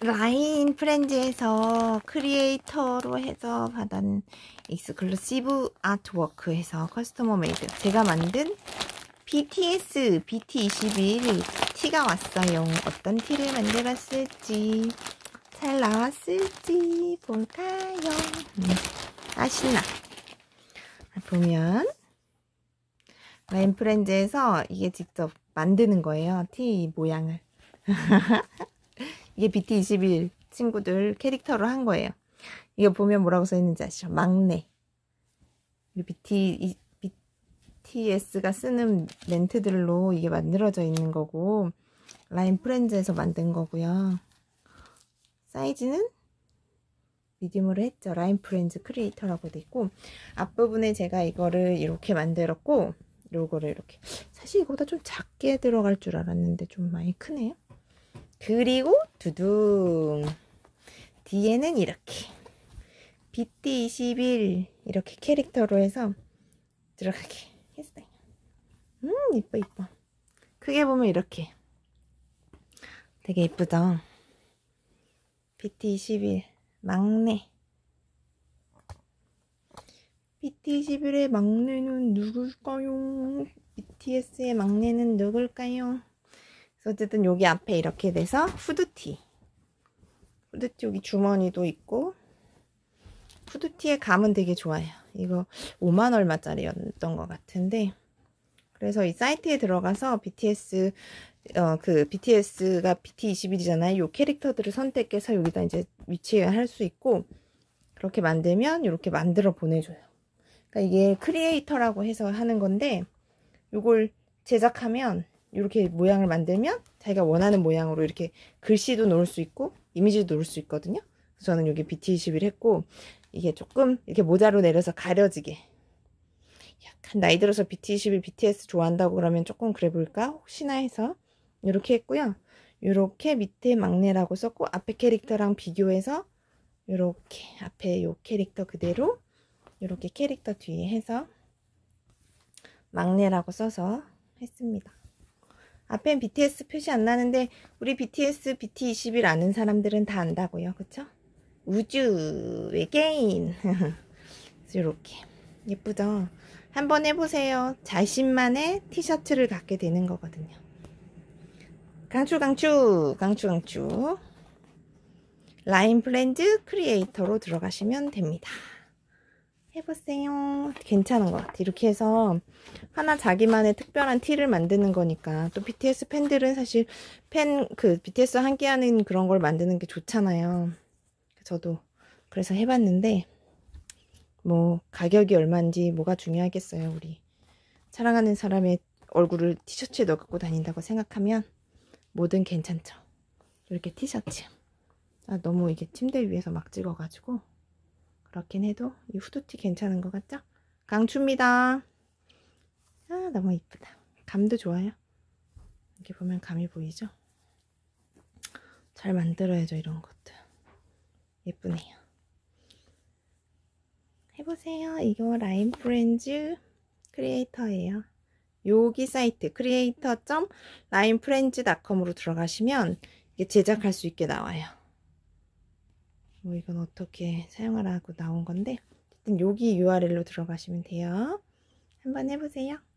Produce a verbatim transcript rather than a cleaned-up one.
라인 프렌즈에서 크리에이터로 해서 받은 익스클루시브 아트워크 해서 커스터머 메이드 제가 만든 비티에스 비티 이십일 티가 왔어요. 어떤 티를 만들었을지 잘 나왔을지 볼까요? 음, 아 신나. 보면 라인 프렌즈에서 이게 직접 만드는 거예요. 티 모양을. 이게 비티 이십일 친구들 캐릭터로 한 거예요. 이거 보면 뭐라고 써있는지 아시죠? 막내. 비티, 비티에스가 쓰는 멘트들로 이게 만들어져 있는 거고, 라인 프렌즈에서 만든 거고요. 사이즈는 미디움으로 했죠. 라인 프렌즈 크리에이터라고 돼 있고, 앞부분에 제가 이거를 이렇게 만들었고, 요거를 이렇게. 사실 이거보다 좀 작게 들어갈 줄 알았는데 좀 많이 크네요. 그리고 두둥 뒤에는 이렇게 비티 이십일 이렇게 캐릭터로 해서 들어가게 했어요. 음 이뻐 이뻐. 크게 보면 이렇게 되게 이쁘죠. 비티 이십일 막내. 비티 이십일의 막내는 누굴까요? 비티에스의 막내는 누굴까요? 어쨌든 여기 앞에 이렇게 돼서 후드티 후드티 여기 주머니도 있고 후드티의 감은 되게 좋아요. 이거 오만 얼마짜리였던 것 같은데 그래서 이 사이트에 들어가서 비티에스 어 그 비티에스가 비티 이십일이잖아요. 요 캐릭터들을 선택해서 여기다 이제 위치할 수 있고 그렇게 만들면 이렇게 만들어 보내줘요. 그러니까 이게 크리에이터라고 해서 하는 건데 요걸 제작하면 이렇게 모양을 만들면 자기가 원하는 모양으로 이렇게 글씨도 놓을 수 있고 이미지도 놓을 수 있거든요. 그래서 저는 여기 비티 이십일 했고 이게 조금 이렇게 모자로 내려서 가려지게 약간 나이 들어서 비티 이십일, 비티에스 좋아한다고 그러면 조금 그래 볼까 혹시나 해서 이렇게 했고요. 이렇게 밑에 막내라고 썼고 앞에 캐릭터랑 비교해서 이렇게 앞에 요 캐릭터 그대로 이렇게 캐릭터 뒤에 해서 막내라고 써서 했습니다. 앞엔 비티에스 표시 안 나는데 우리 비티에스 비티 이십일 아는 사람들은 다 안다고요. 그쵸? 우주 외계인 이렇게 예쁘죠? 한번 해보세요. 자신만의 티셔츠를 갖게 되는 거거든요. 강추 강추 강추 강추 라인 프렌즈 크리에이터로 들어가시면 됩니다. 해보세요. 괜찮은 것 같아. 이렇게 해서 하나 자기만의 특별한 티를 만드는 거니까 또 비티에스 팬들은 사실 팬 그 비티에스 함께하는 그런 걸 만드는 게 좋잖아요. 저도 그래서 해봤는데 뭐 가격이 얼마인지 뭐가 중요하겠어요. 우리 사랑하는 사람의 얼굴을 티셔츠에 넣어 갖고 다닌다고 생각하면 뭐든 괜찮죠. 이렇게 티셔츠 아, 너무 이게 침대 위에서 막 찍어가지고 그렇긴 해도 이 후드티 괜찮은 것 같죠? 강추입니다. 아 너무 이쁘다. 감도 좋아요. 이렇게 보면 감이 보이죠? 잘 만들어야죠. 이런 것도 예쁘네요. 해보세요. 이거 라인 프렌즈 크리에이터예요. 여기 사이트 크리에이터 점 라인 프렌즈 닷컴으로 들어가시면 이게 제작할 수 있게 나와요. 뭐 이건 어떻게 사용하라고 나온 건데 어쨌든 여기 유알엘로 들어가시면 돼요. 한번 해보세요.